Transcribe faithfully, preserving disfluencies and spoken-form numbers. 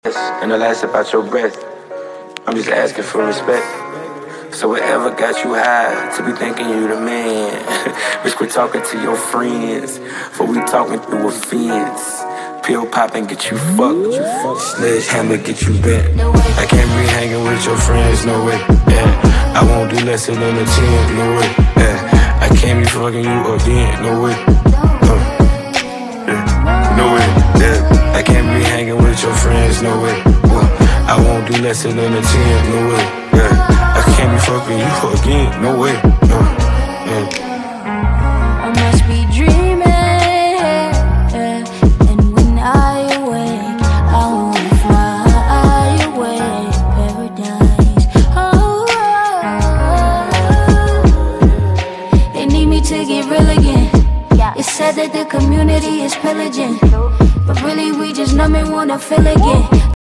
And the last about your breath. I'm just asking for respect. So whatever got you high to be thinking you the man. Bitch, quit talking to your friends, for we talking through a fence. Pill popping get you fucked, sledgehammer get you bent. I can't be hanging with your friends, no way. Yeah, I won't do less than a ten, no way. Yeah, I can't be fucking you again, no way. Uh, yeah, no way. Yeah, I can't be hanging with your friends, no way. Uh, I won't do less than a ten, no way. Yeah, I can't be fucking you again, no way. Uh, yeah. I must be dreaming, and when I awake, I wanna fly away, paradise. Oh, they need me to get real again. It's said that the community is pillaging, but really we just numb and wanna feel again.